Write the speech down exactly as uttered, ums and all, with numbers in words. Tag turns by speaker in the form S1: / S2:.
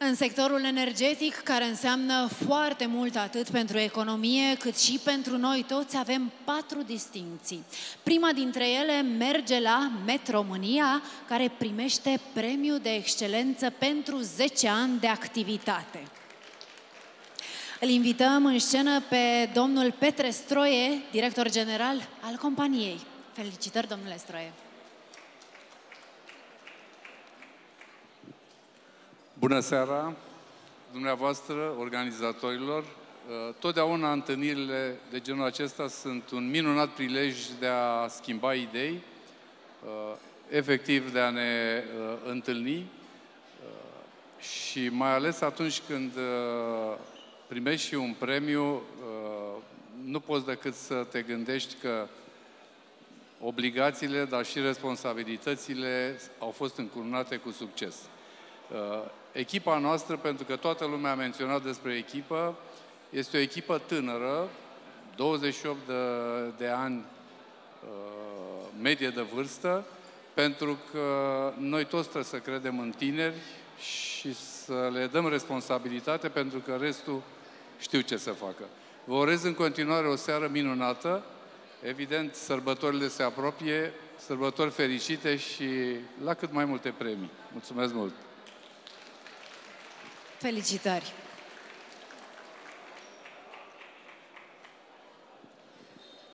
S1: În sectorul energetic, care înseamnă foarte mult atât pentru economie, cât și pentru noi toți, avem patru distincții. Prima dintre ele merge la Met-România, care primește premiul de excelență pentru zece ani de activitate. Îl invităm în scenă pe domnul Petre Stroie, director general al companiei. Felicitări, domnule Stroie!
S2: Bună seara, dumneavoastră, organizatorilor. Totdeauna întâlnirile de genul acesta sunt un minunat prilej de a schimba idei, efectiv de a ne întâlni și mai ales atunci când primești și un premiu, nu poți decât să te gândești că obligațiile, dar și responsabilitățile au fost încununate cu succes. Echipa noastră, pentru că toată lumea a menționat despre echipă, este o echipă tânără, douăzeci și opt de, de ani medie de vârstă, pentru că noi toți trebuie să credem în tineri și să le dăm responsabilitate, pentru că restul știu ce să facă. Vă urez în continuare o seară minunată. Evident, sărbătorile se apropie, sărbători fericite și la cât mai multe premii. Mulțumesc mult!
S1: Felicitări!